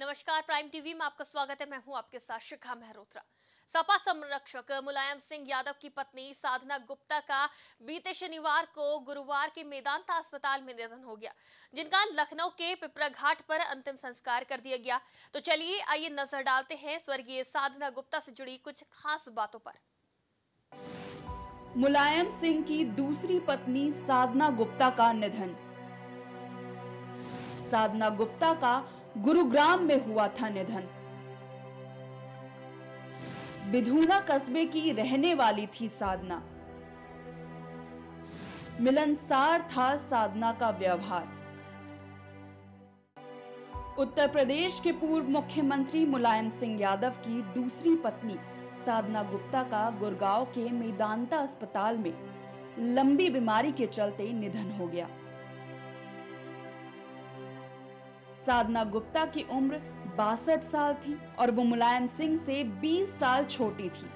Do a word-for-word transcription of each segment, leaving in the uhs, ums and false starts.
नमस्कार, prime TV में आपका स्वागत है। मैं हूं आपके साथ शिखा मेहरोत्रा। सपा संरक्षक मुलायम सिंह यादव की पत्नी साधना गुप्ता का बीते शनिवार को गुरुवार के मेदांता अस्पताल में निधन हो गया, जिनका लखनऊ के पिपरा घाट पर अंतिम संस्कार कर दिया गया। तो चलिए आइए नजर डालते हैं स्वर्गीय साधना गुप्ता से जुड़ी कुछ खास बातों पर। मुलायम सिंह की दूसरी पत्नी साधना गुप्ता का निधन। साधना गुप्ता का गुरुग्राम में हुआ था निधन। बिधूना कस्बे की रहने वाली थी साधना। मिलनसार था साधना का व्यवहार। उत्तर प्रदेश के पूर्व मुख्यमंत्री मुलायम सिंह यादव की दूसरी पत्नी साधना गुप्ता का गुड़गांव के मेदांता अस्पताल में लंबी बीमारी के चलते निधन हो गया। साधना गुप्ता की उम्र बासठ साल थी और वो मुलायम सिंह से बीस साल छोटी थी।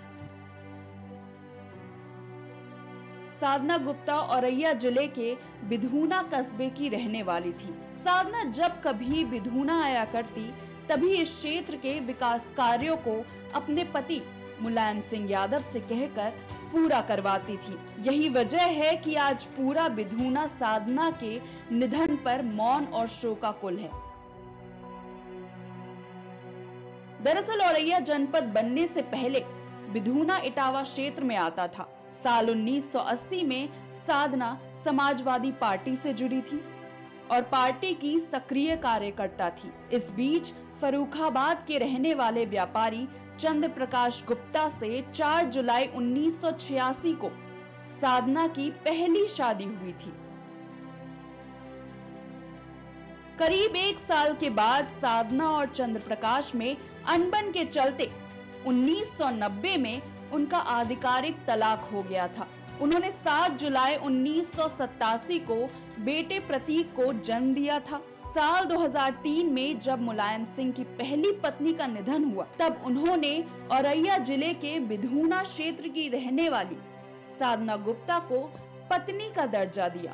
साधना गुप्ता औरैया जिले के बिधूना कस्बे की रहने वाली थी। साधना जब कभी बिधूना आया करती, तभी इस क्षेत्र के विकास कार्यों को अपने पति मुलायम सिंह यादव से कहकर पूरा करवाती थी। यही वजह है कि आज पूरा बिधूना साधना के निधन पर मौन और शोकाकुल है। दरअसल औरैया जनपद बनने से पहले बिधूना इटावा क्षेत्र में आता था। साल उन्नीस सौ अस्सी में साधना समाजवादी पार्टी से जुड़ी थी और पार्टी की सक्रिय कार्यकर्ता थी। इस बीच फर्रुखाबाद के रहने वाले व्यापारी चंद्र प्रकाश गुप्ता से चार जुलाई उन्नीस सौ छियासी को साधना की पहली शादी हुई थी। करीब एक साल के बाद साधना और चंद्र प्रकाश में अनबन के चलते उन्नीस सौ नब्बे में उनका आधिकारिक तलाक हो गया था। उन्होंने सात जुलाई उन्नीस सौ सत्तासी को बेटे प्रतीक को जन्म दिया था। साल दो हज़ार तीन में जब मुलायम सिंह की पहली पत्नी का निधन हुआ, तब उन्होंने औरैया जिले के बिधूना क्षेत्र की रहने वाली साधना गुप्ता को पत्नी का दर्जा दिया।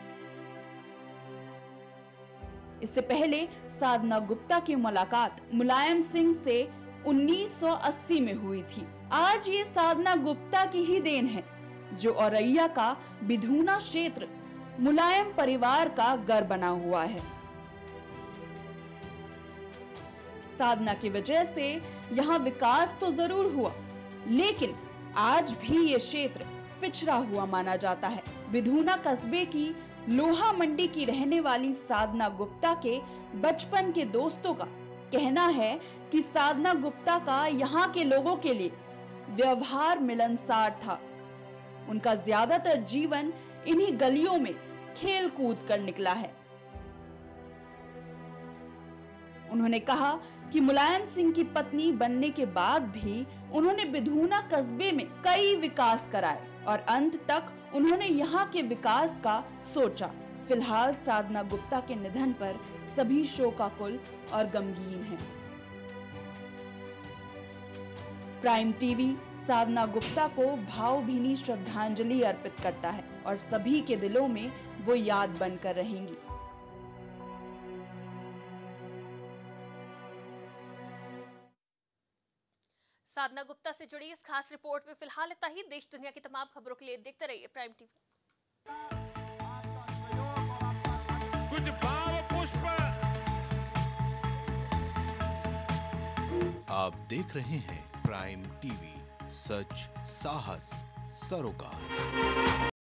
इससे पहले साधना गुप्ता की मुलाकात मुलायम सिंह से उन्नीस सौ अस्सी में हुई थी। आज ये साधना गुप्ता की ही देन है, जो औरैया का बिधूना क्षेत्र मुलायम परिवार का घर बना हुआ है। साधना की वजह से यहाँ विकास तो जरूर हुआ, लेकिन आज भी ये क्षेत्र पिछड़ा हुआ माना जाता है। बिधूना कस्बे की लोहा मंडी की रहने वाली साधना गुप्ता के बचपन के दोस्तों का कहना है कि साधना गुप्ता का यहाँ के लोगों के लिए व्यवहार मिलनसार था। उनका ज्यादातर जीवन इन्हीं गलियों में खेल कूद कर निकला है। उन्होंने कहा कि मुलायम सिंह की पत्नी बनने के बाद भी उन्होंने बिधूना कस्बे में कई विकास कराए और अंत तक उन्होंने यहाँ के विकास का सोचा। फिलहाल साधना गुप्ता के निधन पर सभी शोकाकुल और गमगीन हैं। प्राइम टीवी साधना गुप्ता को भावभीनी श्रद्धांजलि अर्पित करता है और सभी के दिलों में वो याद बनकर रहेंगी। साधना गुप्ता से जुड़ी इस खास रिपोर्ट में फिलहाल इतना ही। देश दुनिया की तमाम खबरों के लिए देखते रहिए प्राइम टीवी। कुछ भाव पुष्प। आप देख रहे हैं प्राइम टीवी, सच साहस सरोकार।